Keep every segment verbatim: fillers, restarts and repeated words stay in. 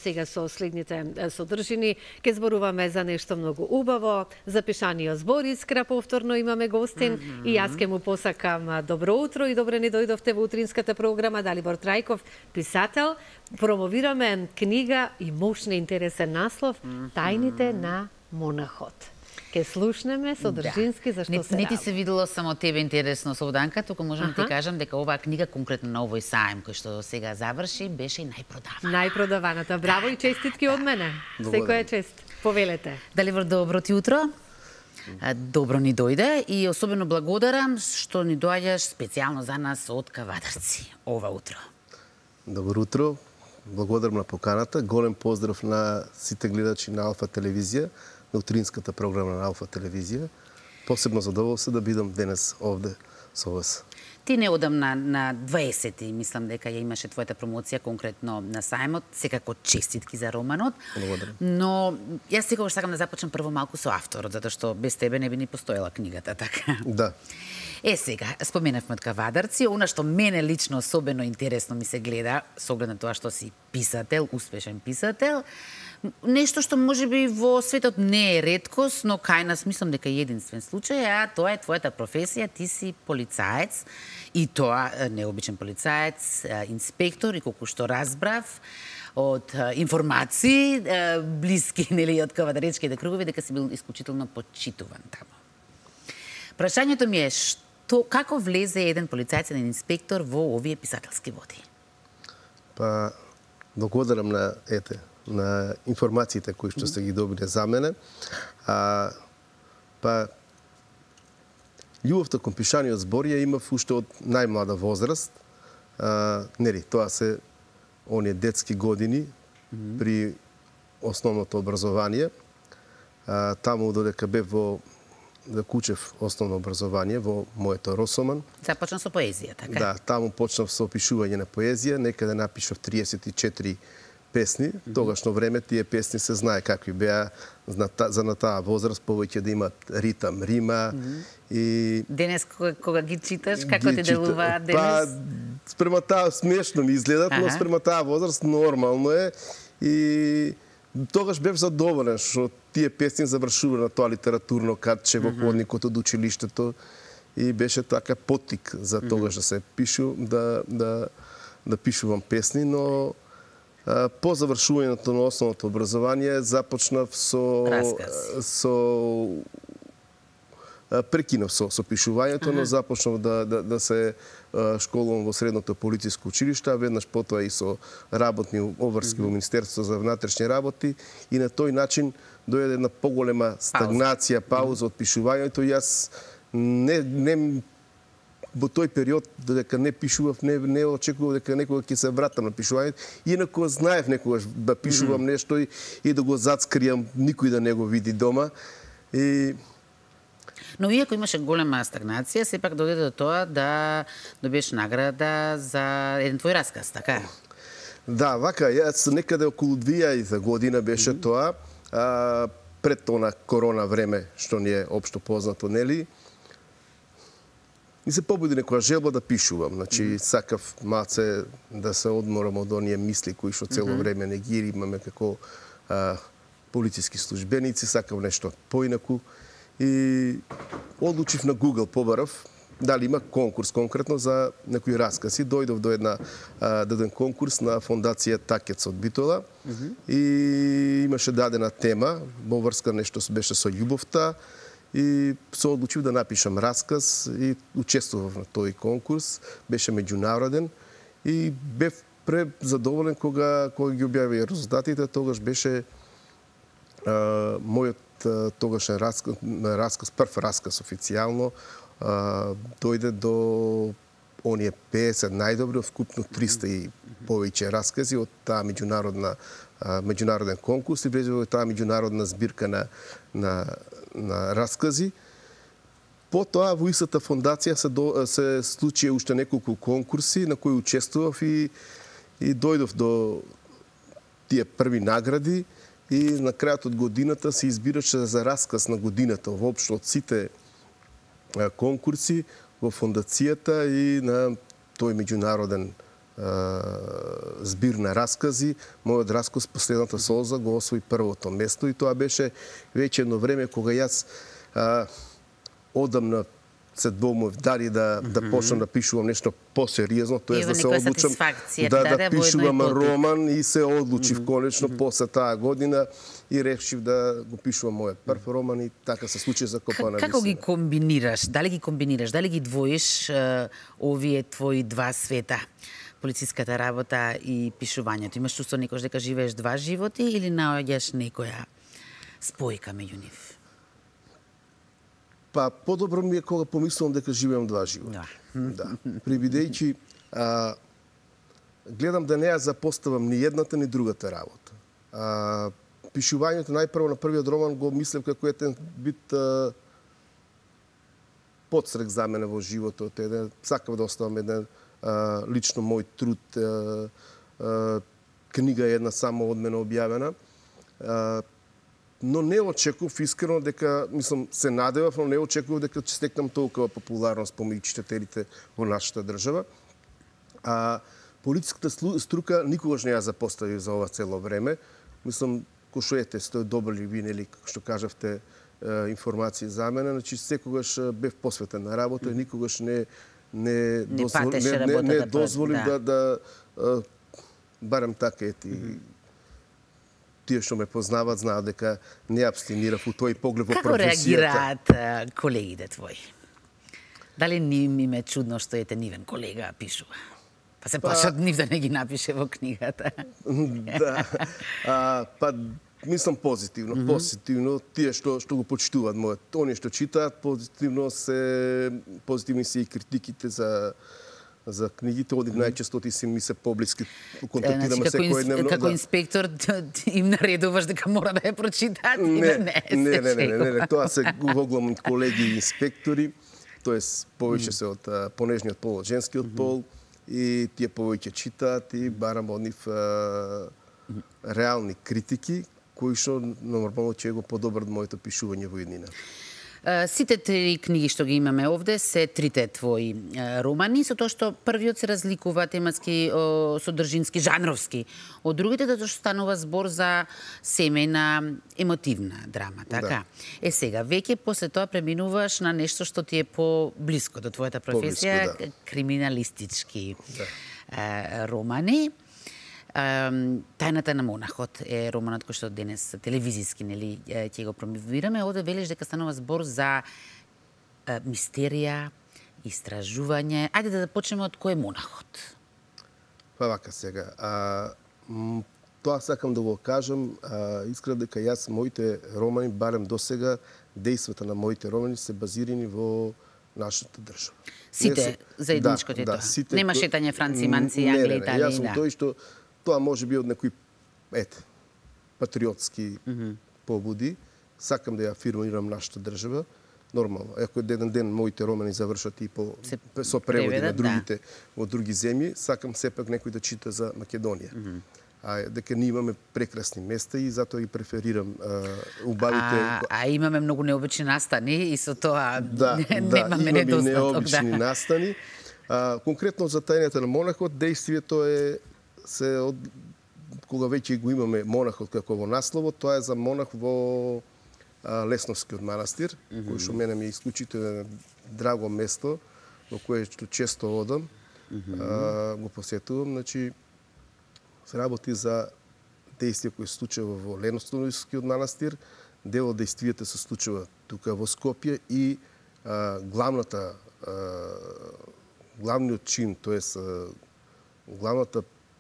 Сега со следните содржини ќе зборуваме за нешто многу убаво, за пешаниот збор искра повторно имаме гостин mm -hmm. и јас ќе му посакам добро утро и добре ни дојдовте во утринската програма. Далибор Трајков, писател, промовираме книга и мощно интересен наслов Тајните на монахот. Ке слушнеме содржински да. Зашто се не ти се видело само тебе интересно Слободанка, туку можам да ти кажам дека оваа книга конкретно на овој саем кој што сега заврши беше и најпродавана. Најпродаваната. Браво и честитки од мене. Секоја чест. Повелете. Далибор, добро ти утро. Добро ни дојде и особено благодарам што ни доаѓаш специјално за нас од Кавадарци ова утро. Добро утро. Благодарам на поканата. Голем поздрав на сите гледачи на Алфа телевизија, на утринската програма на Алфа телевизија. Посебно задоволство да бидам денес овде со вас. Ти неодамна на дваесети, мислам дека ја имаше твојата промоција конкретно на сајмот, секако честитки за романот. Благодарам. Но јас секогаш сакам да започнам прво малку со авторот, затоа што без тебе не би ни постоела книгата, така. Да. Е, сега, споменавме од Кавадарци, она што мене лично особено интересно ми се гледа, со оглед на тоа што си писател, успешен писател, нешто што можеби во светот не е реткост, но кај нас мислам дека е единствен случај, а тоа е твојата професија, ти си полицаец, и тоа необичен полицаец, инспектор, и колку што разбрав од информации блиски, нели, од кавадаречките кругови, дека си бил исклучително почитуван тамо. Прашањето ми е, што, како влезе еден полицаец, еден инспектор во овие писателски води? Па, благодарам на, ете, на информациите кои што сте ги добиле за мене. А, па, љубовта кон пишаниот збор ја имав уште од најмлада возраст. А, нели, тоа се оние детски години mm -hmm. при основното образование. А, таму додека бев во да кучев основно образование во моето Росоман. Започна со поезија, така? Да, таму почнав со пишување на поезија, некаде напишав триесет и четири песни. Mm -hmm. Тогашно време тие песни се знае какви беа, за на таа возраст повеќе да имат ритам, рима. Mm -hmm. И денес кога, кога ги читаш, како ги ти делува денес? Па, спрема таа смешно ми изгледат, ага. но спрема таа возраст нормално е. И тогаш бев задоволен што тие песни завршува на тоа литературно картче во ходникот од училиштето и беше така поттик за тогаш да се пишу, да, да, да пишувам песни, но а, по завршувањето на основното образование започнав со Расказ. со прекинав со, со пишувањето, но започнав да, да, да се школувам во средното полициско училиште, а веднаш потоа и со работни обврски во Министерството за внатрешни работи и на тој начин дојде една поголема стагнација, пауза од пишувањето и јас не, не во тој период додека не пишував, не, не очекував дека некога ќе се вратам на пишувањето, инаку знаев некогаш да пишувам mm -hmm. нешто и, и да го зацкријам, никој да не го види дома. И но иако имаше голема стагнација, сепак дојде до тоа да добиеш награда за еден твој расказ, така? Да, вака, јас некаде околу две илјади година беше mm -hmm. тоа, а, пред она корона време, што ни е општо познато, нели? Ми се побуди некоја желба да пишувам, значи mm -hmm. сакав малце да се одморам од оние мисли кои што цело mm -hmm. време не ги имаме како а, полициски службеници, сакав нешто поинаку. И одлучив на Google, побарав дали има конкурс конкретно за некои раскази. Дојдов до една до еден конкурс на фондација Такец од Битола mm -hmm. и имаше дадена тема во врска нешто беше со љубовта и се одлучив да напишам расказ и учествував на тој конкурс. Беше меѓународен и бев презадоволен кога кога ги објавија резултатите. Тогаш беше а, мојот тогашен расказ, расказ, прв расказ официјално, дојде до оние песет најдобри, вкупно триста и повеќе раскази од таа меѓународна меѓународен конкурс и влезе во таа меѓународна збирка на, на, на раскази. Потоа во истата фондација се, до, се случија уште неколку конкурси на кои учествував и, и дојдов до тие први награди. И на крајот од годината се избираше за расказ на годината воопшто од сите конкурси во фондацијата и на тој меѓународен збир на раскази. Мојот расказ Последната солза го освои првото место и тоа беше веќе едно време кога јас а, одамна се двомов дали да, да почнам да пишувам нешто посериозно, тоа е да се одлучам да, да пишувам роман и се одлучив mm -hmm. конечно mm -hmm. после таа година и решив да го пишувам мојот прв роман и така се случи за Копана Како ги комбинираш? Дали ги комбинираш? Дали ги двоиш uh, овие твои два света? Полициската работа и пишувањето. Имаш чувство некош дека живееш два животи или наоѓаш некоја спојка меѓу нив? Па, подобро ми е кога помислувам дека живеам два живота. Да. да. Прибидејќи, а, гледам да не ја запоставам ни едната, ни другата работа. А, пишувањето најпрво на првиот роман го мислев како еден бит а, подстрек за мене во животот. Еден, сакав да оставам еден а, лично мој труд. А, а, книга е една само од мене објавена. А, но не очекував искрено дека, мислам, се надевав, но не очекував дека ќе стекнам толкова популарност помеѓу читателите во нашата држава. А политичката струка никогаш не ја запостави за ова цело време. Мислам, кој што ете, сте добри ви, нели, како што кажавте, информации за мене, значи секогаш бев посветен на работа и никогаш не не дозвол, не, не, не, не дозволив да, да, да барем така ети тие што ме познаваат знаат дека не абстинирав у тој поглед во професијата. Како реагираат колегите твои? Дали ним им е чудно што ете нивен колега пишува? Па се плашат нив да не ги напише во книгата. Да. А, па мислам позитивно, mm -hmm. позитивно тие што што го почитуваат мојот, оние што читаат позитивно се позитивни се и критиките за за книгите, одив најчесто ти си ми се поблиски, контактираме значи, секој дневно. Како да. Инспектор им наредуваш дека мора да ја прочитаат? Не, не, не, не, не, не, не, тоа се воглам колеги инспектори, тоест повеќе се од понежниот пол, од женскиот пол, и тие повеќе читаат и барам од нив реални критики, кои што нормално ќе го подобрат моето пишување во иднина. Сите три книги што ги имаме овде се трите твои романи, со тоа што првиот се разликува тематски, содржински, жанровски од другите, затоа што станува збор за семејна емотивна драма, така? Да. Е сега, веќе после тоа преминуваш на нешто што ти е по-блиско до твојата професија, да. Криминалистички да. романи. Тајната на монахот е романот кој што денес телевизиски, нели, ќе го промовираме. Овде велиш дека станува збор за е, мистерија, истражување. Ајде да започнеме од кој е монахот. Па вака сега. А, тоа сакам да го кажам, а, искрено дека јас моите романи, барем досега, дејствата на моите романи се базирани во нашата држава. Сите се... за едничкото е да, тоа. Да, сите... Нема шетање Франци, Манци, Англи, Италија. Јас сум да. тој што тоа може би од некои ете патриотски mm -hmm. побуди. Сакам да ја афирмирам нашата држава. Нормално. Ако еден ден моите романи завршат и по се со преводи преведа, на другите да. Во други земји, сакам сепак некој да чита за Македонија. Mm -hmm. А дека ние имаме прекрасни места и затоа ги преферирам а, убавите. А, а имаме многу необични настани и со тоа да, немаме да, недостаток. необични да. настани. А, конкретно за тајната на монахот, дејствието е се од кога веќе го имаме монахот како во насловот, тоа е за монах во а, Лесновскиот манастир, mm -hmm. кој што мене ми е исклучително драго место, во кое што често одам, mm -hmm. а, го посетувам, значи се работи за дејствие кои се случува во Лесновскиот манастир, дел од дејствието се случува тука во Скопје и а, главната а, главниот чин, тоест главната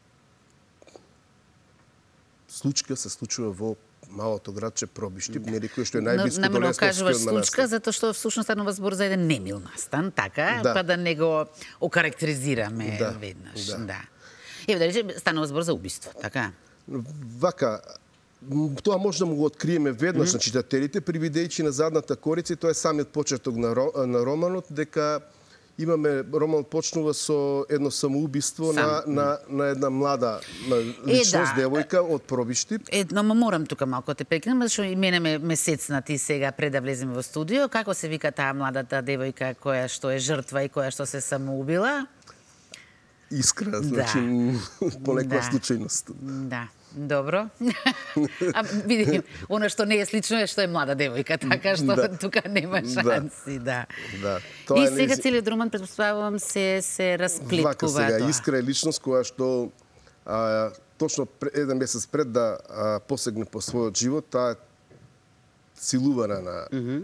случка се случува во малото градче Пробиштип, нели кој што е најблиско до Лесновскиот случка, затоа што всушност станува збор за еден немил настан, така, да. Па да не го окарактеризираме да. Веднаш. Да. да. Еве да речеме станува збор за убиство, така? Вака, тоа може да му го откриеме веднаш mm -hmm. на читателите, привидејќи на задната корица, тоа е самиот почеток на, на романот, дека имаме, роман почнува со едно самоубиство Сам. на, на, на една млада личност, е, да. девојка од Пробиштип. Едно, морам тука малку те прекинам, зашто и мене ме месецна ти сега пред да влеземе во студио. Како се вика таа младата девојка која што е жртва и која што се самоубила? искра, значи по некоја Да. случајност. Да, добро. А види, она што не е слично е што е млада девојка, така што Да. тука нема Да. шанси, да. Да, И тоа е сега неизи- целиот роман, предпоставувам, се се расплеткува Вака сега, тоа. Искра е личност која што а, точно пре- еден месец пред да а, посегне по својот живот, таа е силувана на,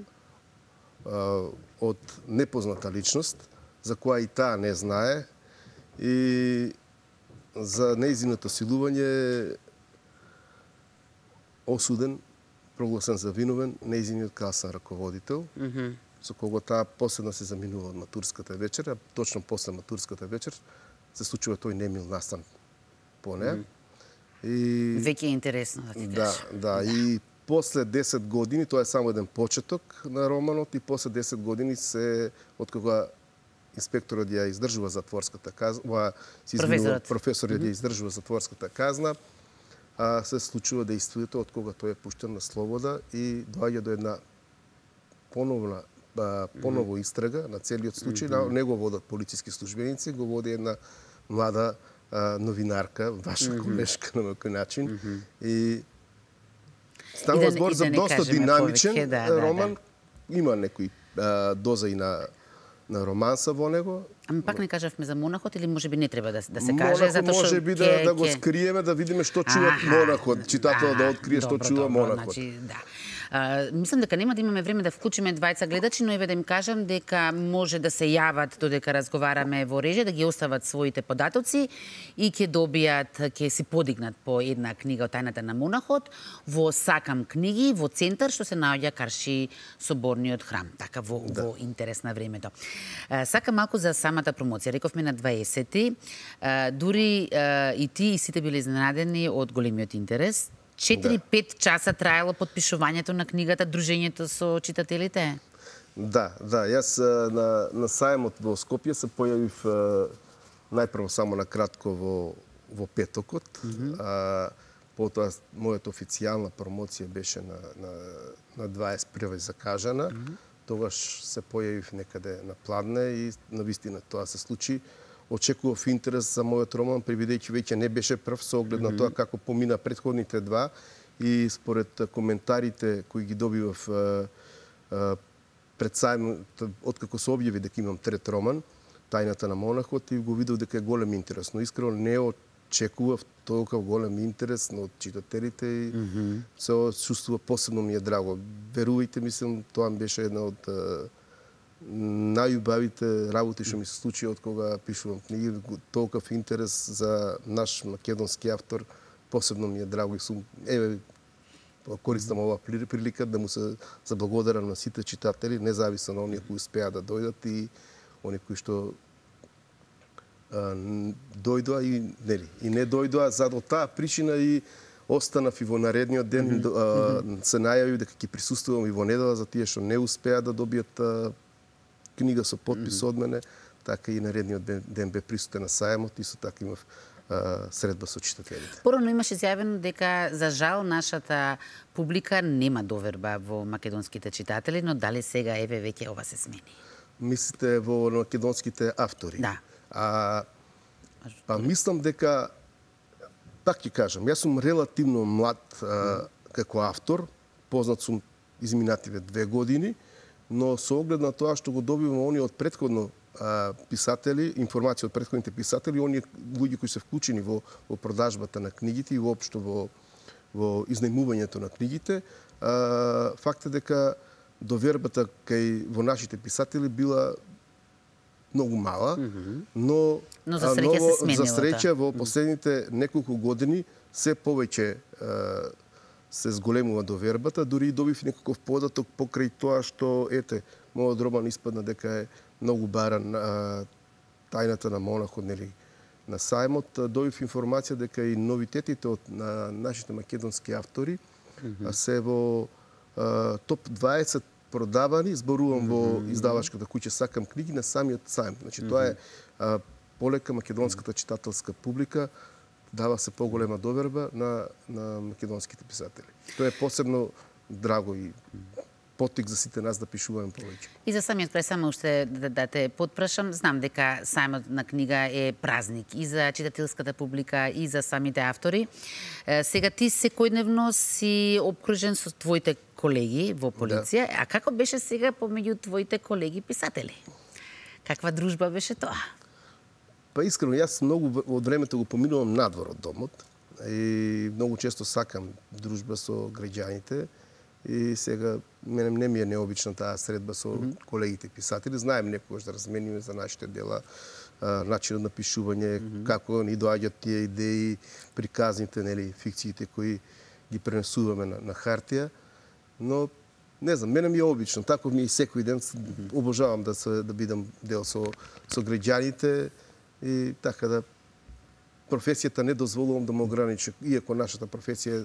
а, од непозната личност, за која и таа не знае, и за нејзиното силување е осуден, прогласен за виновен, нејзиниот класен раководител, со кого таа последно се заминува од матурската вечер, а точно после матурската вечер се случува тој немил настан по неја. И Веќе е интересно да ти да, кажам. да, и после десет години, тоа е само еден почеток на романот, и после десет години се, од кога инспекторот ја издржува затворската казна, ова се изменува, Професорот. професорот ја издржува затворската казна, а се случува действието од кога тој е пуштен на слобода и доаѓа до една поновна а, поново истрага на целиот случај. Mm -hmm. Не го водат полициски службеници, го води една млада а, новинарка, ваша mm -hmm. колешка на некој начин. Mm -hmm. И станува И да не- збор и за да не доста кажеме динамичен повеќе, да, да, роман. Има некои а, доза и на на романса во него. Ама пак не кажавме за монахот или можеби не треба да, да се каже, Монахот затоа што може би да, ќе- да го ќе- скриеме, да видиме што чува Аха, монахот. Читателот да аха, открие што добро, чува добро, монахот. Значи, да. А, мислам дека нема да имаме време да вклучиме двајца гледачи, но еве да им кажам дека може да се јават додека разговараме во режија, да ги остават своите податоци и ќе добијат, ќе си подигнат по една книга од тајната на монахот во Сакам книги во центар што се наоѓа карши соборниот храм, така во, Да. во интерес на времето. А, сакам малку за самата промоција. Рековме на дваесети, а, дури а, и ти и сите биле изненадени од големиот интерес. четири-пет часа траело подпишувањето на книгата, дружењето со читателите? Да, да, јас а, на, на сајмот во Скопје се појавив а, најпрво само на кратко во, во петокот. Mm -hmm. а, потоа мојата официјална промоција беше на, на, на дваесет и прва закажана. Mm -hmm. Тогаш се појавив некаде на Пладне и навистина тоа се случи. Очекував интерес за мојот роман, прибидејќи веќе не беше прв со оглед на тоа како помина претходните два и според коментарите кои ги добивав а, а, пред сајм, откако се објави дека имам трет роман, Тајната на монахот, и го видов дека е голем интерес. Но искрено не очекував толку голем интерес од читателите и mm -hmm. се чувствува посебно ми е драго. Верувајте, мислам, тоа беше една од најубавите работи што ми се случи од кога пишувам книги. Толков интерес за наш македонски автор, посебно ми е драго и сум, еве, користам ова прилика да му се заблагодарам на сите читатели, независно на оние кои успеа да дојдат и оние кои што а, дојдоа и нели и не дојдоа. За од таа причина и останав и во наредниот ден, mm -hmm. а, се најави дека ќе присуствувам и во недела за тие што не успеа да добијат а, книга со подпис mm -hmm. од мене, така и наредниот ден, ден бе присутен на сајмот и со така имав а, средба со читателите. Порано имаше изјавено дека за жал нашата публика нема доверба во македонските читатели, но дали сега еве веќе ова се смени? Мислите во македонските автори? Да. А, па мислам дека, пак ќе кажам, јас сум релативно млад а, како автор, познат сум изминативе две години, но со оглед на тоа што го добивам оние од претходно а, писатели, информација од претходните писатели, оние луѓе кои се вклучени во, во продажбата на книгите и воопшто во, во изнајмувањето на книгите, а, факт е дека довербата кај во нашите писатели била многу мала, mm -hmm. но, но за среќа ново, се сменило. За среќа во последните неколку години се повеќе а, се зголемува довербата, дури и добив некаков податок покрај тоа што, ете, мојот роман испадна дека е многу баран, а, Тајната на монахот, нели, на сајмот. Добив информација дека и новитетите од на нашите македонски автори mm -hmm. се во а, топ дваесет продавани, зборувам mm -hmm. во издавачката куќа Сакам книги на самиот сајм. Значи, mm -hmm. тоа е а, полека македонската читателска публика дава се поголема доверба на, на македонските писатели. Тоа е посебно драго и поттик за сите нас да пишуваме повеќе. И за самиот крај, само уште да, да те потпрашам, знам дека сајмот на книга е празник и за читателската публика, и за самите автори. Е, сега ти секојдневно си обкружен со твоите колеги во полиција, да. А како беше сега помеѓу твоите колеги писатели? Каква дружба беше тоа? Па искрено, јас многу од времето го поминувам надвор од домот и многу често сакам дружба со граѓаните. И сега мене не ми е необична таа средба со mm -hmm. колегите писатели. Знаем некогаш да размениме за нашите дела, а, начинот на пишување, mm -hmm. како ни доаѓаат тие идеи, приказните, нели, фикциите кои ги пренесуваме на, на хартија. Но не знам, мене ми е обично. Тако ми и секој ден mm -hmm. обожавам да се да бидам дел со со граѓаните и така да професијата не дозволувам да ме ограничи, иако нашата професија е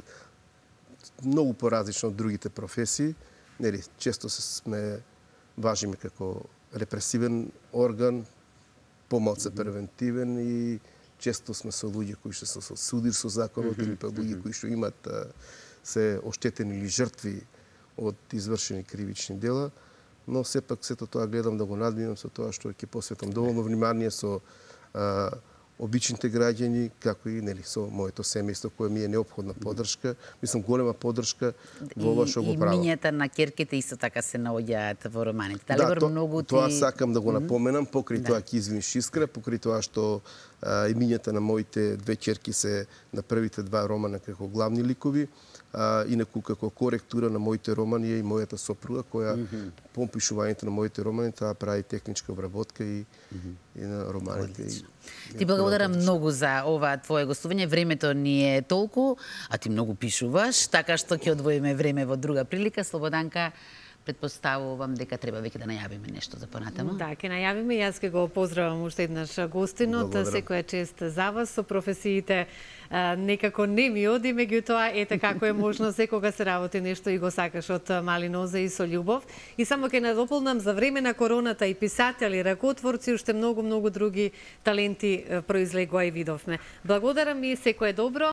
многу поразлична од другите професии. Нели, често се сме важиме како репресивен орган, помалце превентивен и често сме со луѓе кои што се со судир со законот или па луѓе кои што имат се оштетени или жртви од извршени кривични дела, но сепак сето тоа гледам да го надминам со тоа што ќе посветам доволно внимание со а, обичните граѓани, како и нели со моето семејство кое ми е неопходна поддршка. Мислам голема поддршка во ова што го правам. И мињата на керките исто така се наоѓаат во романите. Дали да, то, многу ти... тоа сакам да го напоменам, покрај да. тоа ќе извиниш искра, покрај тоа што а, имињата на моите две черки се на првите два романа како главни ликови, а, инаку како коректура на моите романи е и мојата сопруга, која mm -hmm. по пишувањето на моите романи таа прави техничка обработка и, mm -hmm. и на романите. И, ти благодарам многу за ова твое гостување. Времето ни е толку, а ти многу пишуваш, така што ќе одвоиме време во друга прилика. Слободанка, предпоставувам дека треба веќе да најавиме нешто за понатаму. Да, ќе најавиме. Јас ќе го поздравам уште еднаш гостинот. Секоја чест за вас со професиите. А, некако не ми оди, меѓутоа ете како е можно секога се работи нешто и го сакаш од мали нозе и со љубов. И само ќе надополнам, за време на короната и писатели, ракотворци, уште многу многу други таленти произлегоа и видовме. Благодарам и секое добро.